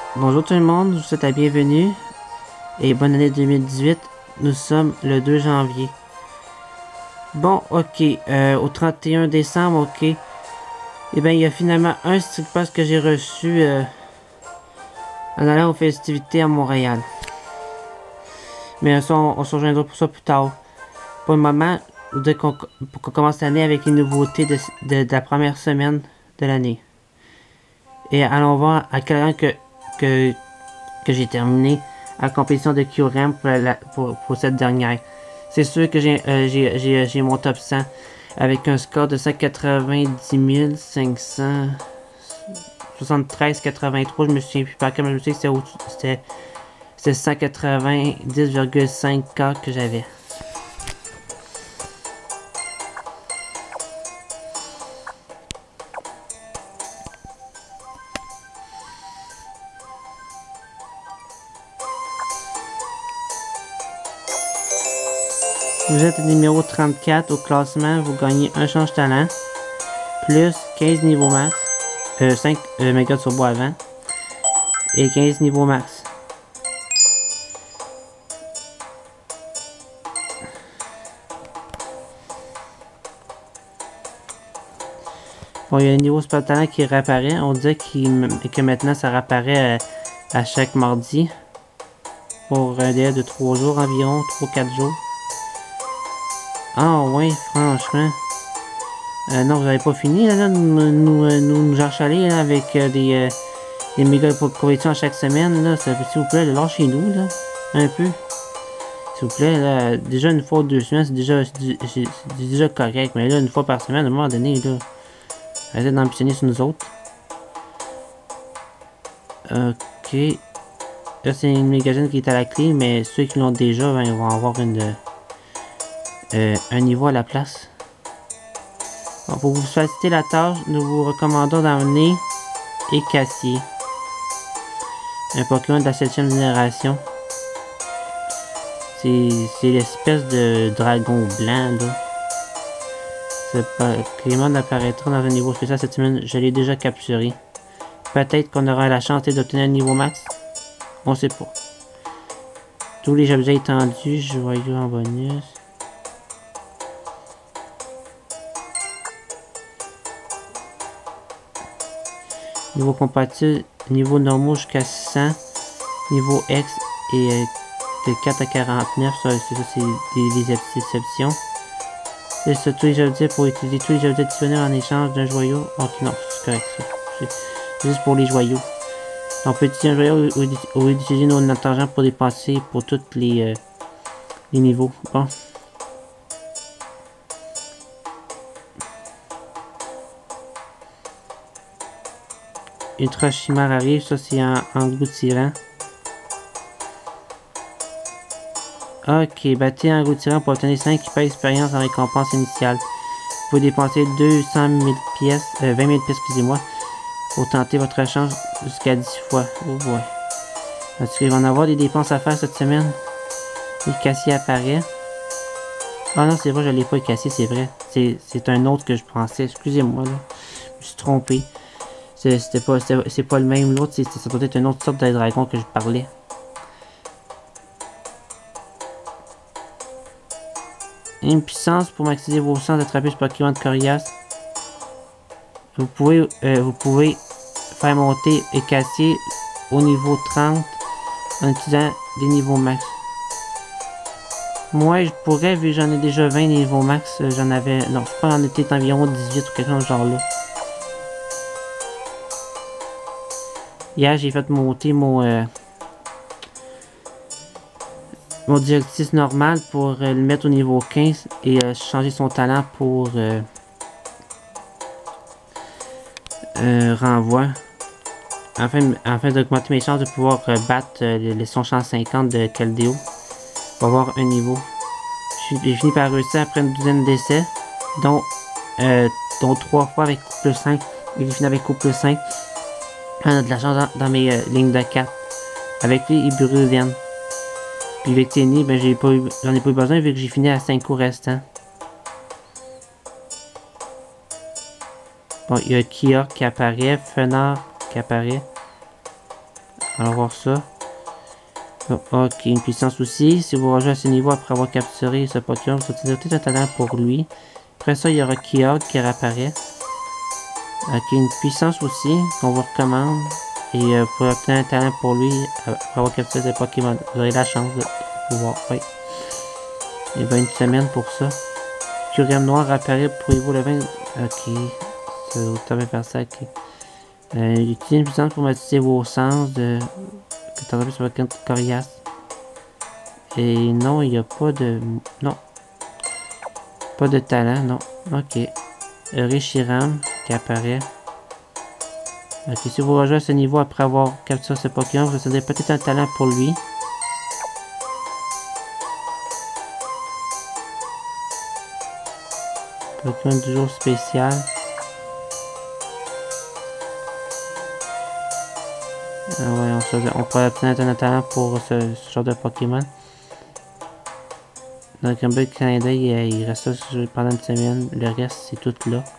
Bonjour tout le monde, je vous souhaite la bienvenue et bonne année 2018. Nous sommes le 2 janvier. Bon, ok, au 31 décembre, ok. Eh bien, il y a finalement un Street Pass que j'ai reçu en allant aux festivités à Montréal. Mais ça, on se rejoindra pour ça plus tard. Pour le moment, je voudrais qu'on commence l'année avec les nouveautés de la première semaine de l'année. Et allons voir à quel rang que j'ai terminé la compétition de QRAM pour cette dernière. C'est sûr que j'ai mon top 100 avec un score de 190 573,83. Je me souviens plus par quel, mais je sais que c'était 190,5K que j'avais. Vous êtes numéro 34 au classement, vous gagnez un change talent, plus 15 niveaux max, 5 méga turbo avant, et 15 niveaux max. Bon, il y a un niveau super talent qui réapparaît, on dit que maintenant ça réapparaît à chaque mardi, pour un délai de 3 jours environ, 3-4 jours. Ah ouais, franchement. Non, vous n'avez pas fini là, nous enchaler avec des méga compétitions à chaque semaine là, s'il vous plaît, lâchez-nous là, un peu. S'il vous plaît, là, déjà une fois ou 2 semaines, c'est déjà correct, mais là, une fois par semaine, à un moment donné, là, arrêtez d'ambitionner sur nous autres. Ok. Là, c'est une mégagène qui est à la clé, mais ceux qui l'ont déjà, ben, ils vont avoir un niveau à la place. Bon, pour vous faciliter la tâche, nous vous recommandons d'emmener Cassier, un Pokémon de la 7e génération. C'est l'espèce de dragon blanc là. Ce Pokémon apparaîtra dans un niveau spécial cette semaine. Je l'ai déjà capturé. Peut-être qu'on aura la chance d'obtenir un niveau max. On sait pas. Tous les objets étendus, joyeux en bonus. Niveau compatible, niveau normal jusqu'à 600. Niveau X et de 4 à 49. Ça, c'est des exceptions. C'est ça, tous les objets pour utiliser tous les objets disponibles en échange d'un joyau. Ok, non, c'est correct ça. C'est juste pour les joyaux. On peut utiliser un joyau ou utiliser notre argent pour dépenser pour tous les niveaux. Bon. Ultra Chimère arrive, ça c'est en engloutirant. Ok, battez en engloutirant pour obtenir 5 qui paye expérience en récompense initiale. Vous pouvez dépenser 200 000 pièces, 20 000 pièces, excusez-moi, pour tenter votre chance jusqu'à 10 fois. Oh boy. Parce qu'il va en avoir des dépenses à faire cette semaine. Le Cassier apparaît. Ah non, c'est vrai, je l'ai pas cassé, c'est vrai. C'est un autre que je pensais. Excusez-moi, là. Je me suis trompé. C'est pas le même. L'autre, ça doit être une autre sorte de dragon que je parlais. Une puissance pour maximiser vos chances d'attraper ce Pokémon de Corias. Vous pouvez faire monter et casser au niveau 30 en utilisant des niveaux max. Moi, je pourrais, vu que j'en ai déjà 20 niveaux max, j'en avais... Non, je pense en était environ 18 ou quelque chose genre là. Hier, j'ai fait monter mon Dialtis normal pour le mettre au niveau 15 et changer son talent pour renvoi. Afin d'augmenter mes chances de pouvoir battre son champ 50 de Caldeo. Pour avoir un niveau. J'ai fini par réussir après une douzaine d'essais, dont 3 fois avec coup plus 5. Et j'ai fini avec coup plus 5. On a de la chance dans mes lignes de 4. Avec lui, il brûle. Puis avec Tenny, ben j'en ai pas eu besoin vu que j'ai fini à 5 coups restants. Bon, il y a Kia qui apparaît, Fenard qui apparaît. Allons voir ça. Oh, ok, une puissance aussi. Si vous rejoignez à ce niveau après avoir capturé ce Pokémon, vous utilisez un talent pour lui. Après ça, il y aura Kyogre qui réapparaît. Ok, une puissance aussi qu'on vous recommande. Et vous pouvez obtenir un talent pour lui après avoir capturé ce Pokémon. Vous aurez la chance de pouvoir. Oui. Il va une semaine pour ça. Kyurem noir apparaît, pouvez-vous le 20. Ok. Ça va faire ça, ok. Utilisez une puissance pour modifier vos sens de. Que tu as sur votre coriace. Et non, il n'y a pas de. Non. Pas de talent, non. Ok. Reshiram qui apparaît. Ok, si vous rejoignez à ce niveau après avoir capturé ce Pokémon, vous avez peut-être un talent pour lui. Pokémon du jour spécial. Ouais, on pourrait obtenir un talent pour ce genre de Pokémon. Donc un bel clin d'œil, il reste ça pendant une semaine. Le reste, c'est tout là.